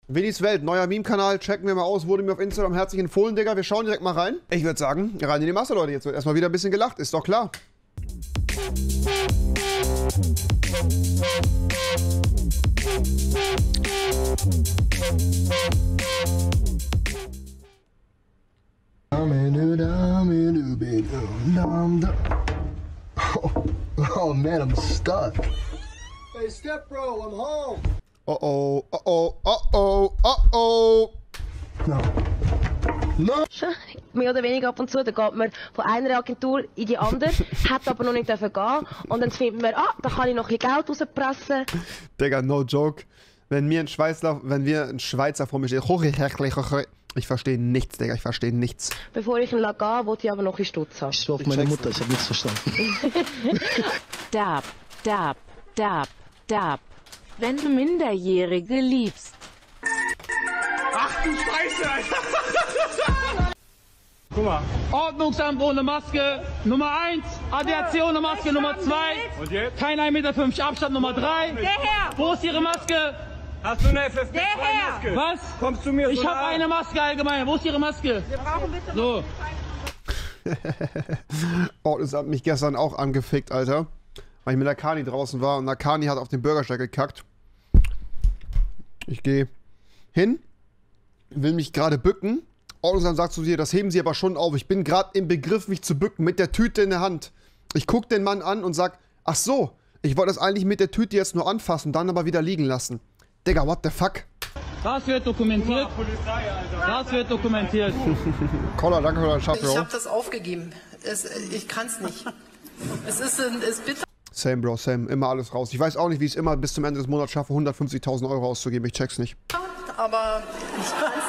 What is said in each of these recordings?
Winnies Welt, neuer Meme-Kanal, checken wir mal aus, wurde mir auf Instagram herzlich empfohlen, Digga. Wir schauen direkt mal rein. Ich würde sagen, rein in die Masse, Leute. Jetzt wird erstmal wieder ein bisschen gelacht, ist doch klar. Oh man, I'm stuck. Hey, step bro, I'm home. Oh oh, oh oh, oh oh, oh oh. No. No. Mehr oder weniger ab und zu, da geht man von einer Agentur in die andere, hat aber noch nicht dürfen gehen und dann findet man, da kann ich noch ein bisschen Geld rauspressen. Digga, no joke. Wenn wir ein Schweizer vor mir steht, ich verstehe nichts, Digga, ich verstehe nichts. Bevor ich ihn gehe, wollte ich aber noch ein Stutz haben. Ich war auf meine Mutter, ich habe nichts verstanden. Dab, dab, dab, dab. Wenn du Minderjährige liebst. Ach du Scheiße, Alter! Guck mal. Ordnungsamt ohne Maske, Nummer 1. ADAC ohne Maske, Nummer 2. Und jetzt? Kein 1,50 Meter Abstand, Nummer 3. Der Herr! Wo ist Ihre Maske? Hast du eine FFP2-Maske? Was? Kommst du mir so Ich habe nah? eine Maske allgemein. Wo ist Ihre Maske? Wir brauchen bitte So. Oh, das hat mich gestern auch angefickt, Alter. Weil ich mit der Kani draußen war und der Kani hat auf den Bürgersteig gekackt. Ich gehe hin, will mich gerade bücken. Ordnungsamt sagt zu dir, das heben Sie aber schon auf. Ich bin gerade im Begriff, mich zu bücken, mit der Tüte in der Hand. Ich gucke den Mann an und sag, ach so, ich wollte das eigentlich mit der Tüte jetzt nur anfassen, dann aber wieder liegen lassen. Digga, what the fuck? Das wird dokumentiert. Polizei, Alter. Das wird dokumentiert. Koller, danke für deinen Chapeau. Ich habe das aufgegeben. Ich kann es nicht. Es ist bitter. Same, Bro, same. Immer alles raus. Ich weiß auch nicht, wie ich es immer bis zum Ende des Monats schaffe, 150.000 Euro auszugeben. Ich check's nicht. Aber ich kann's.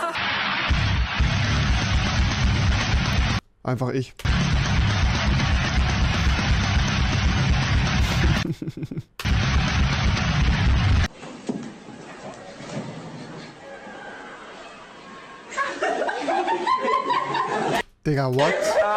Einfach ich. Digga, what?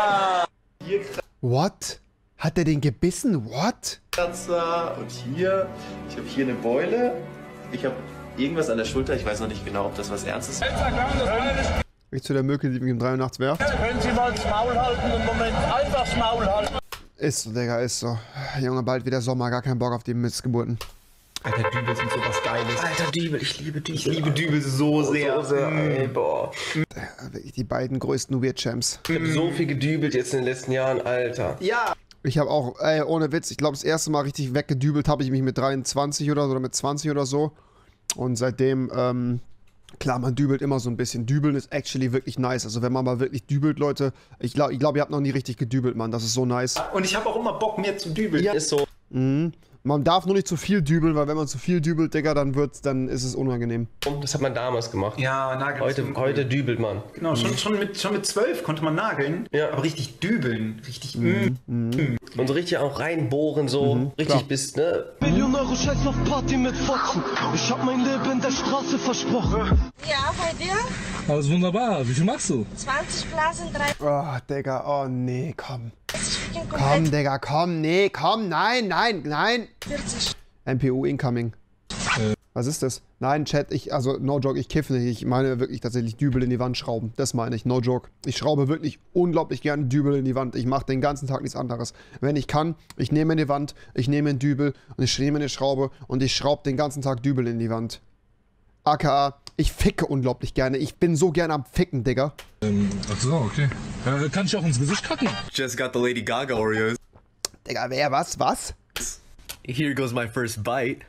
What? Hat der den gebissen? What? Und hier, ich habe hier eine Beule, ich habe irgendwas an der Schulter, ich weiß noch nicht genau, ob das was Ernstes ist. Ich zu der Mücke, die mich um 3 Uhr nachts werft. Können Sie mal das Maul halten im Moment? Einfach das Maul halten. Ist so, Digga, ist so. Junge, bald wieder Sommer, gar keinen Bock auf die Missgeburten. Alter, Dübel sind sowas Geiles. Alter Dübel, ich liebe Dübel. Ich liebe Dübel so sehr. So sehr, ey, boah. Wirklich die beiden größten Weird Champs. Ich hab so viel gedübelt jetzt in den letzten Jahren, Alter. Ja! Ich habe auch, ey, ohne Witz, ich glaube, das erste Mal richtig weggedübelt habe ich mich mit 23 oder mit 20 oder so. Und seitdem, klar, man dübelt immer so ein bisschen. Dübeln ist actually wirklich nice. Also wenn man mal wirklich dübelt, Leute, ich glaub, ihr habt noch nie richtig gedübelt, Mann. Das ist so nice. Und ich habe auch immer Bock, mehr zu dübeln. Ja, ist so. Mhm. Man darf nur nicht zu viel dübeln, weil wenn man zu viel dübelt, Digga, dann ist es unangenehm. Das hat man damals gemacht. Ja, nageln. Heute dübelt man. Genau, schon mit 12 konnte man nageln. Ja. Aber richtig dübeln. Richtig. Und so richtig auch reinbohren, so. Richtig klar. bis, ne? Million Euro Scheiß auf Party mit Fotzen. Ich hab mein Leben der Straße versprochen. Ja, bei dir? Alles wunderbar. Wie viel machst du? 20 Blasen, 3 Oh, Digga, oh nee, komm. Stückchen Komm, komplett. Digga, komm, nee, komm, nein, nein, nein. 40. MPU incoming. Was ist das? Nein, Chat, also no joke, ich kiffe nicht. Ich meine wirklich tatsächlich Dübel in die Wand schrauben. Das meine ich, no joke. Ich schraube wirklich unglaublich gerne Dübel in die Wand. Ich mache den ganzen Tag nichts anderes. Wenn ich kann, ich nehme eine Wand, ich nehme einen Dübel und ich nehme eine Schraube und ich schraube den ganzen Tag Dübel in die Wand. AKA, ich ficke unglaublich gerne. Ich bin so gerne am Ficken, Digga. Ach so, okay. Kann ich auch ins Gesicht kacken? Just got the Lady Gaga Oreos. Digga, wer, was? Here goes my first bite.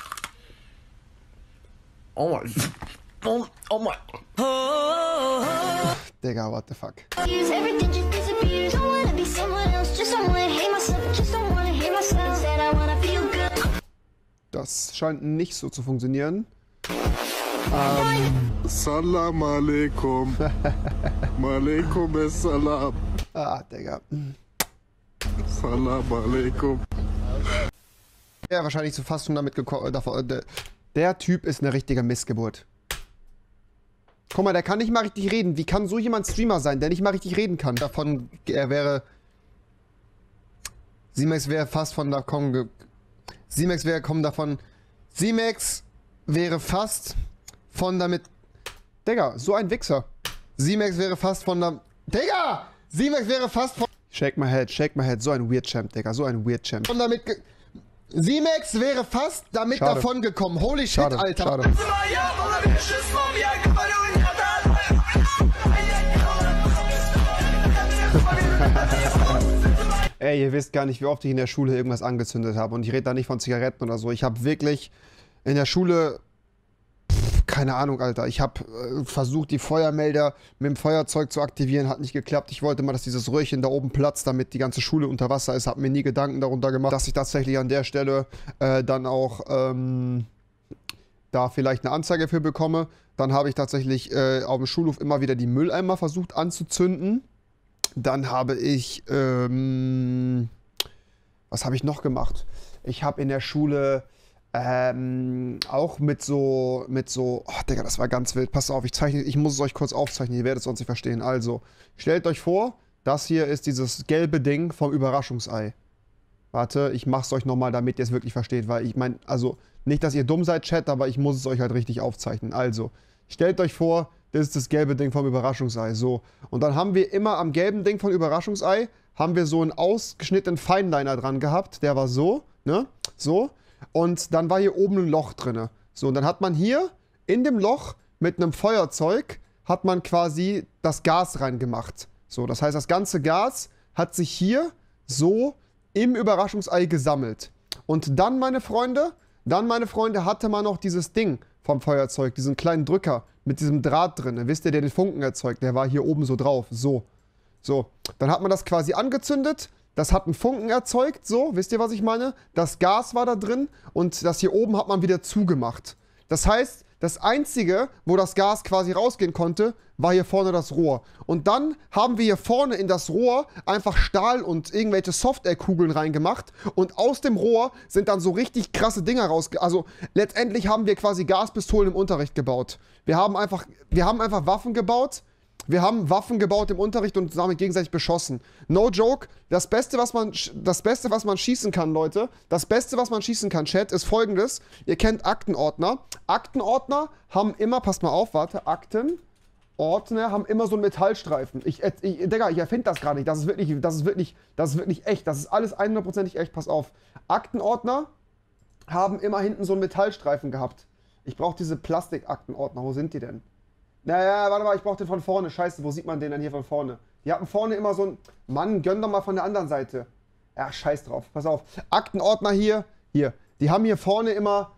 Oh my. Oh my. Digga, what the fuck. Das scheint nicht so zu funktionieren. Salam alaikum. Malaikum assalam. Ah, Digga. Salam alaikum. Ja, wahrscheinlich zur Fassung damit gekommen. Der Typ ist eine richtige Missgeburt. Guck mal, der kann nicht mal richtig reden. Wie kann so jemand Streamer sein, der nicht mal richtig reden kann? Simex wäre fast von Simex wäre fast von damit... Digga, so ein Wichser. Z-Max wäre fast von der... Digga! Z-Max wäre fast von... Shake my head. So ein Weird Champ, Digga. So ein Weird Champ. Von damit... Z-Max wäre fast damit davon gekommen. Holy shit, Alter. Schade. Ey, ihr wisst gar nicht, wie oft ich in der Schule irgendwas angezündet habe. Und ich rede da nicht von Zigaretten oder so. Ich habe wirklich in der Schule... keine Ahnung, Alter. Ich habe versucht, die Feuermelder mit dem Feuerzeug zu aktivieren. Hat nicht geklappt. Ich wollte mal, dass dieses Röhrchen da oben platzt, damit die ganze Schule unter Wasser ist. Habe mir nie Gedanken darunter gemacht, dass ich tatsächlich an der Stelle dann auch da vielleicht eine Anzeige für bekomme. Dann habe ich tatsächlich auf dem Schulhof immer wieder die Mülleimer versucht anzuzünden. Dann habe ich, was habe ich noch gemacht? Ich habe in der Schule auch mit so, oh Digga, das war ganz wild. Passt auf, ich muss es euch kurz aufzeichnen, ihr werdet es sonst nicht verstehen. Also, stellt euch vor, das hier ist dieses gelbe Ding vom Überraschungsei. Warte, ich mach's euch nochmal, damit ihr es wirklich versteht, weil ich meine, also, nicht, dass ihr dumm seid, Chat, aber ich muss es euch halt richtig aufzeichnen. Also, stellt euch vor, das ist das gelbe Ding vom Überraschungsei. So. Und dann haben wir immer am gelben Ding vom Überraschungsei, haben wir so einen ausgeschnittenen Feinliner dran gehabt. Der war so, ne? So. Und dann war hier oben ein Loch drin. So, und dann hat man hier in dem Loch mit einem Feuerzeug, hat man quasi das Gas reingemacht. So, das heißt, das ganze Gas hat sich hier so im Überraschungsei gesammelt. Und dann, meine Freunde, hatte man noch dieses Ding vom Feuerzeug, diesen kleinen Drücker mit diesem Draht drin. Wisst ihr, der den Funken erzeugt? Der war hier oben so drauf. So. So. Dann hat man das quasi angezündet. Das hat einen Funken erzeugt. So. Wisst ihr, was ich meine? Das Gas war da drin. Und das hier oben hat man wieder zugemacht. Das heißt, das Einzige, wo das Gas quasi rausgehen konnte, war hier vorne das Rohr. Und dann haben wir hier vorne in das Rohr einfach Stahl und irgendwelche Softwarekugeln reingemacht. Und aus dem Rohr sind dann so richtig krasse Dinger Also letztendlich haben wir quasi Gaspistolen im Unterricht gebaut. Wir haben einfach Waffen gebaut. Wir haben Waffen gebaut im Unterricht und damit gegenseitig beschossen. No joke, das Beste, was man schießen kann, Leute, das Beste, was man schießen kann, Chat, ist folgendes. Ihr kennt Aktenordner. Aktenordner haben immer, passt mal auf, warte, Aktenordner haben immer so einen Metallstreifen. Digga, ich erfinde das gerade nicht. Das ist wirklich echt. Das ist alles 100%ig echt, pass auf. Aktenordner haben immer hinten so einen Metallstreifen gehabt. Ich brauche diese Plastikaktenordner. Wo sind die denn? Naja, warte mal, ich brauch den von vorne. Scheiße, wo sieht man den denn hier von vorne? Die hatten vorne immer so ein... Mann, gönn doch mal von der anderen Seite. Ja, scheiß drauf. Pass auf. Aktenordner hier. Hier. Die haben hier vorne immer...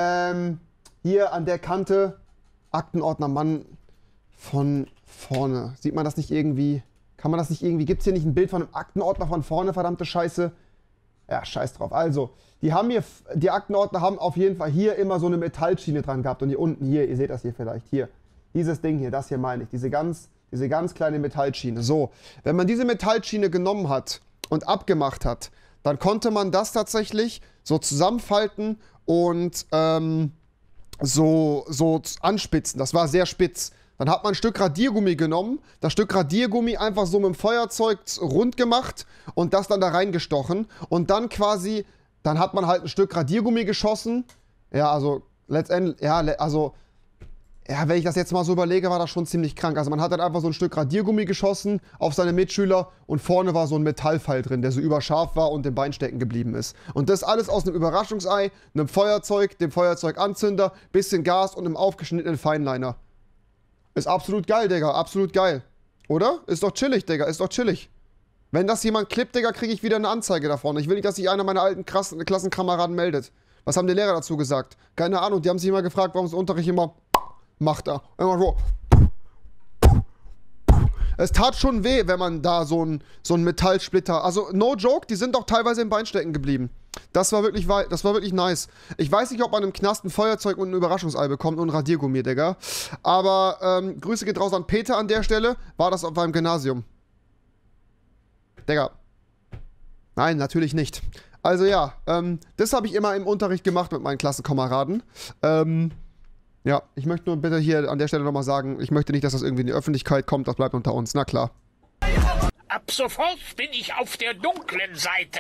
hier an der Kante... Aktenordner, Mann... Von vorne. Sieht man das nicht irgendwie? Kann man das nicht irgendwie... Gibt's hier nicht ein Bild von einem Aktenordner von vorne? Verdammte Scheiße. Ja, scheiß drauf. Also, die Aktenordner haben auf jeden Fall hier immer so eine Metallschiene dran gehabt. Und hier unten, hier, ihr seht das hier vielleicht, hier. Dieses Ding hier, das hier meine ich, diese ganz kleine Metallschiene. So, wenn man diese Metallschiene genommen hat und abgemacht hat, dann konnte man das tatsächlich so zusammenfalten und so anspitzen. Das war sehr spitz. Dann hat man ein Stück Radiergummi genommen, das Stück Radiergummi einfach so mit dem Feuerzeug rund gemacht und das dann da reingestochen. Und dann quasi, dann hat man halt ein Stück Radiergummi geschossen. Ja, also letztendlich, ja, wenn ich das jetzt mal so überlege, war das schon ziemlich krank. Also man hat dann einfach so ein Stück Radiergummi geschossen auf seine Mitschüler und vorne war so ein Metallpfeil drin, der so überscharf war und im Bein stecken geblieben ist. Und das alles aus einem Überraschungsei, einem Feuerzeug, dem Feuerzeuganzünder, bisschen Gas und einem aufgeschnittenen Feinliner. Ist absolut geil, Digga, absolut geil. Oder? Ist doch chillig, Digga, ist doch chillig. Wenn das jemand klippt, Digga, kriege ich wieder eine Anzeige davon. Ich will nicht, dass sich einer meiner alten Klassenkameraden meldet. Was haben die Lehrer dazu gesagt? Keine Ahnung, die haben sich immer gefragt, warum das Unterricht immer... macht er. Immer so. Es tat schon weh, wenn man da so ein Metallsplitter... Also, no joke, die sind doch teilweise im Bein stecken geblieben. Das war wirklich nice. Ich weiß nicht, ob man im Knast ein Feuerzeug und ein Überraschungsei bekommt und ein Radiergummi, Digga. Aber, Grüße geht raus an Peter an der Stelle. War das auf meinem Gymnasium? Digga. Nein, natürlich nicht. Also ja, das habe ich immer im Unterricht gemacht mit meinen Klassenkameraden. Ja, ich möchte nur bitte hier an der Stelle nochmal sagen, ich möchte nicht, dass das irgendwie in die Öffentlichkeit kommt, das bleibt unter uns, na klar. Ab sofort bin ich auf der dunklen Seite.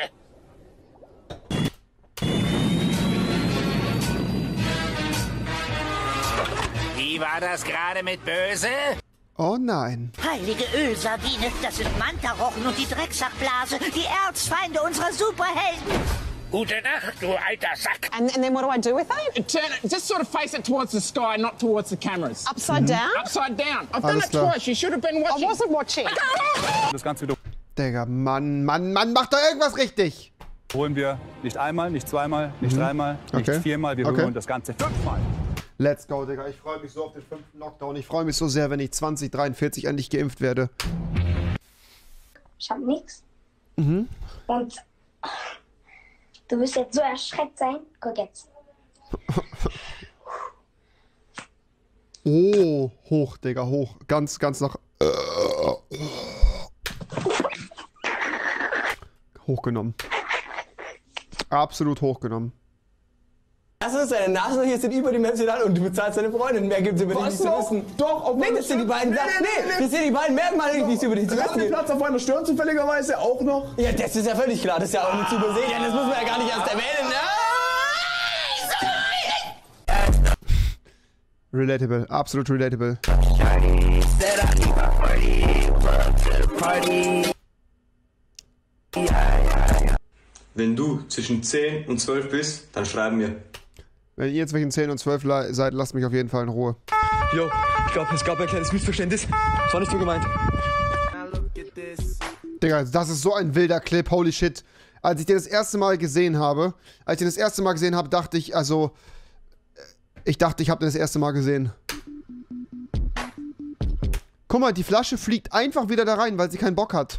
Wie war das gerade mit böse? Oh nein. Heilige Ölsardine, das sind Mantarochen und die Drecksackblase, die Erzfeinde unserer Superhelden. Gute Nacht, du alter Sack. And then what do I do with it? Turn it, just sort of face it towards the sky, not towards the cameras. Upside down? Upside down. I've done Alles it klar. twice. You should have been watching. I wasn't watching. Das Ganze wieder Digga, Mann, macht doch irgendwas richtig. holen wir nicht einmal, nicht zweimal, nicht dreimal, nicht viermal, wir holen das Ganze 5-mal. Let's go, Digga. Ich freue mich so auf den 5. Lockdown. Ich freue mich so sehr, wenn ich 2043 endlich geimpft werde. Ich hab nix. Und du wirst jetzt so erschreckt sein. Guck jetzt. Oh, hoch, Digga, hoch. Ganz nach... hochgenommen. Absolut hochgenommen. Erstens, deine Nasenlöcher sind überdimensional und du bezahlst deine Freundin. Mehr gibt es über dich nicht zu wissen. Doch, Nee, das sind die beiden Sachen. Nee, das sind die beiden Merkmale, die es über dich zu wissen gibt. Platz auf einer Stirn zufälligerweise auch noch. Ja, das ist ja völlig klar. Das ist ja auch nicht zu übersehen. Ja, das muss man ja gar nicht erst erwähnen. Relatable, absolut relatable. Wenn du zwischen 10 und 12 bist, dann schreiben wir. Wenn ihr zwischen 10 und 12 seid, lasst mich auf jeden Fall in Ruhe. Jo, ich glaube, es gab ein kleines Missverständnis. Das war nicht so gemeint. Digga, das ist so ein wilder Clip, holy shit. Als ich den das erste Mal gesehen habe, dachte ich, also... Ich dachte, ich habe den das erste Mal gesehen. Guck mal, die Flasche fliegt einfach wieder da rein, weil sie keinen Bock hat.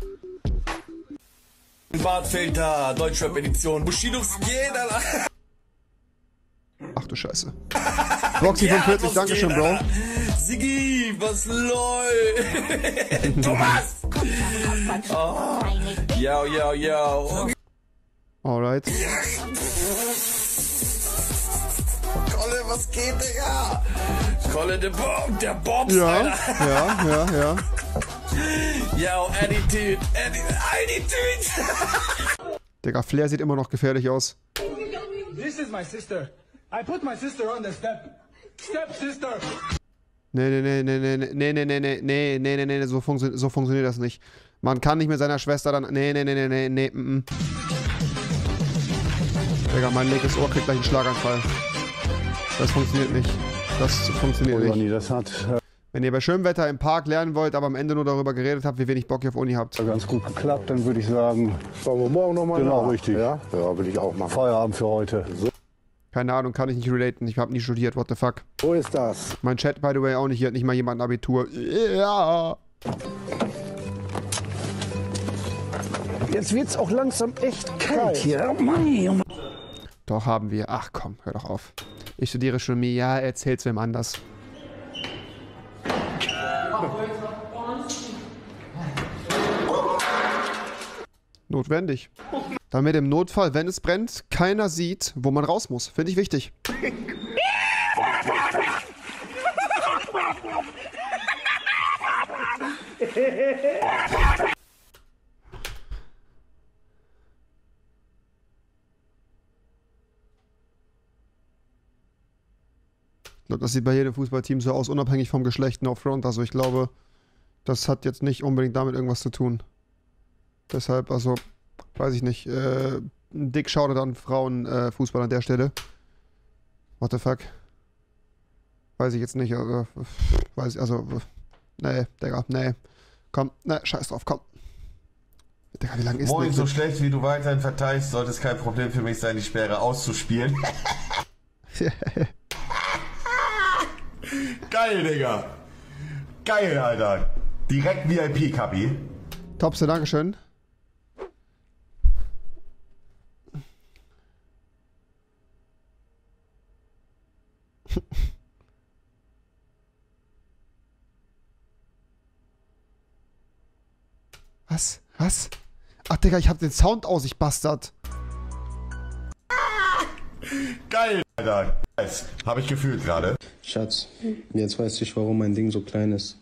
Bartfilter, Deutschrap-Edition, Bushidos geht, Alter. Ach du Scheiße. Roxy 45, dankeschön, Bro. Sigi, was läuft? Thomas! Oh. Yo. Alright. Kolle, was geht, Digga? Kolle, der Bobs, Ja, Alter. ja. Yo, Attitude. Digga, Flair sieht immer noch gefährlich aus. This is my sister. I put my sister on the step. Step sister. Nee, so funktioniert das nicht. Man kann nicht mit seiner Schwester dann... Nee. Digga, mein linkes Ohr kriegt gleich einen Schlaganfall. Das funktioniert nicht. Wenn ihr bei schönem Wetter im Park lernen wollt, aber am Ende nur darüber geredet habt, wie wenig Bock ihr auf Uni habt. Ganz gut geklappt, dann würde ich sagen, schauen wir morgen nochmal. Genau, nach. Richtig. Ja, will ich auch machen. Feierabend für heute. So. Keine Ahnung, kann ich nicht relaten. Ich habe nie studiert, what the fuck. Wo ist das? Mein Chat, by the way, auch nicht. Hier hat nicht mal jemand ein Abitur. Ja. Jetzt wird's auch langsam echt kalt hier. Mann. Doch, haben wir. Ach komm, hör doch auf. Ich studiere Chemie. Ja, erzähl's wem anders. Notwendig. Damit im Notfall, wenn es brennt, keiner sieht, wo man raus muss. Finde ich wichtig. Ich glaube, das sieht bei jedem Fußballteam so aus, unabhängig vom Geschlecht, no front. Also ich glaube, das hat jetzt nicht unbedingt damit irgendwas zu tun. Deshalb, also, weiß ich nicht, dick Shoutout an Frauenfußball an der Stelle. What the fuck? Weiß ich jetzt nicht, nee, Digga, nee. Komm, ne, scheiß drauf, komm. Digga, wie lang ist Moin, so schlecht wie du weiterhin verteidigst, sollte es kein Problem für mich sein, die Sperre auszuspielen. Geil, Digga. Geil, Alter. Direkt VIP, Kapi. Topste, dankeschön. Was? Was? Ach, Digga, ich hab den Sound aus, ich Bastard. Geil, Alter. Hab ich gefühlt gerade. Schatz, jetzt weiß ich, warum mein Ding so klein ist.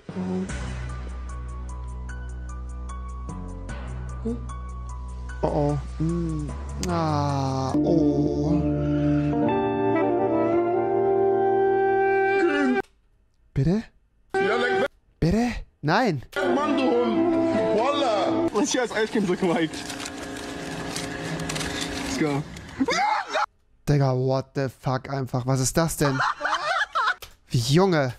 Oh oh. Ah, oh. Bitte? Bitte? Nein. Mann, du Hund. Voila. Was hier als Eiscreme so gemeint? Let's go. Digga, what the fuck einfach. Was ist das denn? Wie Junge.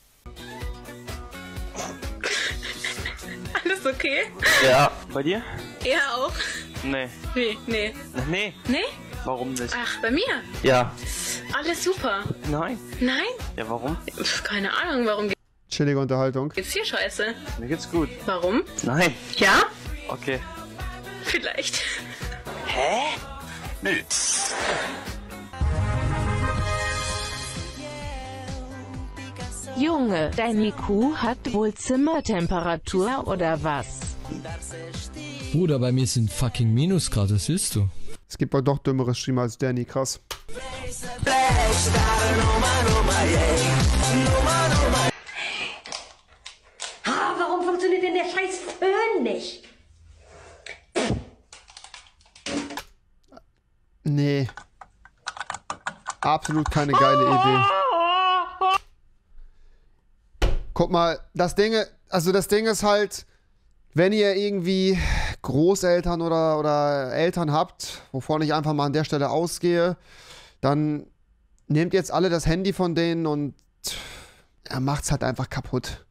Alles okay? Ja. Bei dir? Ja, auch. Nee. Nee. Nee? Nee? Warum nicht? Ach, bei mir? Ja. Alles super. Nein. Nein? Ja, warum? Keine Ahnung, warum Chillige Unterhaltung. geht's dir scheiße? Mir geht's gut. Warum? Nein. Ja? Okay. Vielleicht. Hä? Nö. Junge, dein IQ hat wohl Zimmertemperatur oder was? Bruder, bei mir sind fucking Minusgrad, das siehst du. Es gibt wohl doch dümmere Streamer als Danny, krass. Warum funktioniert denn der scheiß Föhn nicht? Nee. Absolut keine geile Idee. Guck mal, das Ding ist halt, wenn ihr irgendwie Großeltern oder Eltern habt, wovon ich einfach mal an der Stelle ausgehe, dann nehmt jetzt alle das Handy von denen und macht's halt einfach kaputt.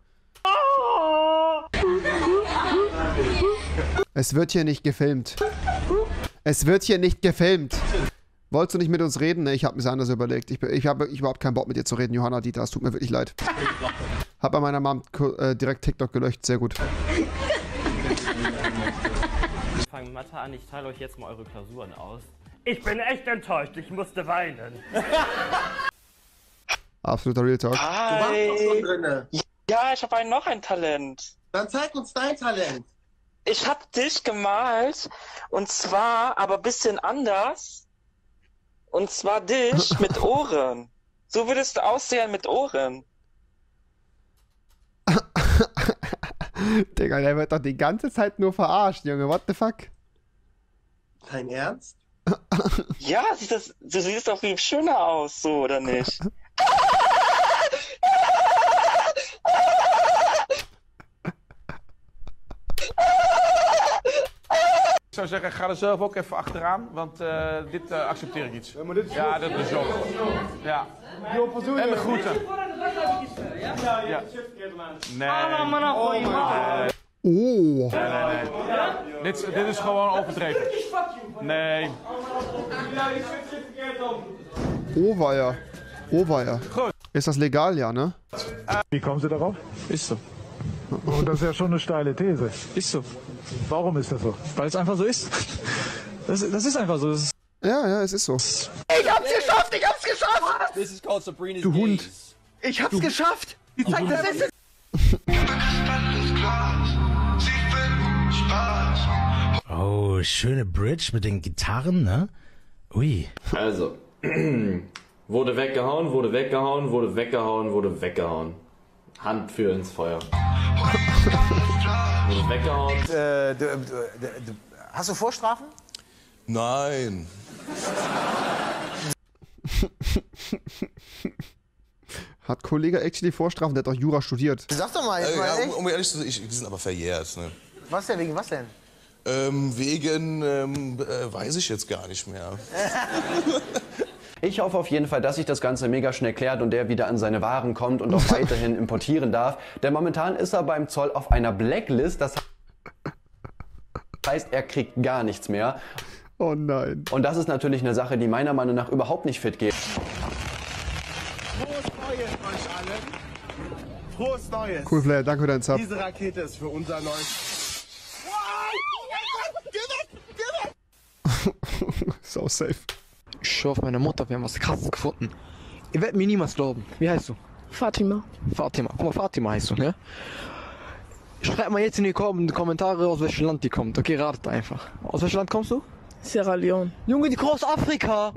Es wird hier nicht gefilmt. Es wird hier nicht gefilmt. Wolltest du nicht mit uns reden? Ne, ich habe mir anders überlegt. Ich habe überhaupt keinen Bock mit dir zu reden, Johanna Dieter. Es tut mir wirklich leid. Hab bei meiner Mom direkt TikTok gelöscht. Sehr gut. Ich fange Mathe an. Ich teile euch jetzt mal eure Klausuren aus. Ich bin echt enttäuscht. Ich musste weinen. Absoluter Real Talk. Du warst doch schon drinne. Ja, ich habe noch ein Talent. Dann zeig uns dein Talent. Ich habe dich gemalt und zwar aber ein bisschen anders. Und zwar dich mit Ohren. So würdest du aussehen mit Ohren. Digga, der wird doch die ganze Zeit nur verarscht, Junge. What the fuck? Dein Ernst? Ja, du siehst doch viel schöner aus, so, oder nicht? Ik zou zeggen, ga er zelf ook even achteraan, want dit accepteer ik niet. Ja, dat is ook. Ja. En de groeten. Ja. Nee. Oh. Nee. Dit is gewoon overdreven. Nee. Ohrweier. Ohrweier. Ist das legal, ja, ne? Wie kommen Sie darauf? Ist so. Und das ist ja schon eine steile These. Ist so. Warum ist das so? Weil es einfach so ist. Das ist einfach so. Ja, es ist so. Ich hab's geschafft! Ich hab's geschafft! This is called Sabrina's Du Hund. Gaze. Ich hab's geschafft! Die Zeit der Sitze! Oh, schöne Bridge mit den Gitarren, ne? Ui. Also, wurde weggehauen, wurde weggehauen, wurde weggehauen, wurde weggehauen. Hand für ins Feuer. Wurde weggehauen. Hast du Vorstrafen? Nein. Hat Kollege actually Vorstrafen? Der hat doch Jura studiert. Sag doch mal, jetzt mal Ja, echt. um ehrlich zu sein, die sind aber verjährt. Ne? Was denn, wegen was denn? Weiß ich jetzt gar nicht mehr. Ich hoffe auf jeden Fall, dass sich das Ganze mega schnell klärt und der wieder an seine Waren kommt und auch weiterhin importieren darf. Denn momentan ist er beim Zoll auf einer Blacklist. Das heißt, er kriegt gar nichts mehr. Oh nein. Und das ist natürlich eine Sache, die meiner Meinung nach überhaupt nicht fit geht. Frohes Neues euch allen. Frohes Neues. Cool, Flair, danke für deinen Sub. Diese Rakete ist für unser neues... So safe. Ich schwör auf meine Mutter, wir haben was Krasses gefunden. Ihr werdet mir niemals glauben. Wie heißt du? Fatima. Fatima. Guck mal, Fatima heißt du, ne? Schreibt mal jetzt in die Kommentare, aus welchem Land die kommt. Okay, ratet einfach. Aus welchem Land kommst du? Sierra Leone. Junge, die kommt aus Afrika.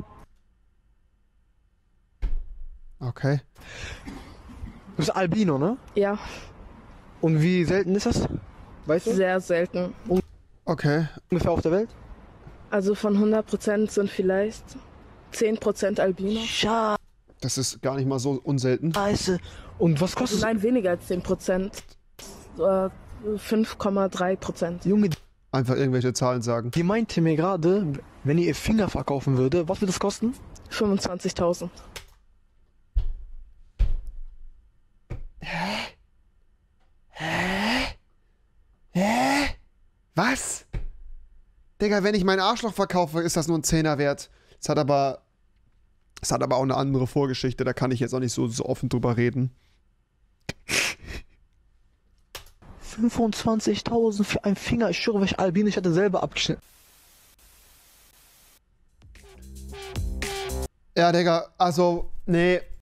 Okay. Du bist Albino, ne? Ja. Und wie selten ist das? Weißt du? Sehr selten. Okay. Ungefähr auf der Welt? Also von 100% sind vielleicht 10% Albino. Das ist gar nicht mal so unselten. Scheiße. Und was kostet es? Nein, weniger als 10%. 5,3%. Junge, Einfach irgendwelche Zahlen sagen. die meinte mir gerade, wenn ihr Finger verkaufen würde, was würde das kosten? 25.000. Was? Digga, wenn ich mein Arschloch verkaufe, ist das nur ein 10er wert. Es hat aber auch eine andere Vorgeschichte, da kann ich jetzt auch nicht so offen drüber reden. 25.000 für einen Finger. Ich schwöre, welch Albin, ich hatte selber abgeschnitten. Ja, Digga, also, nee.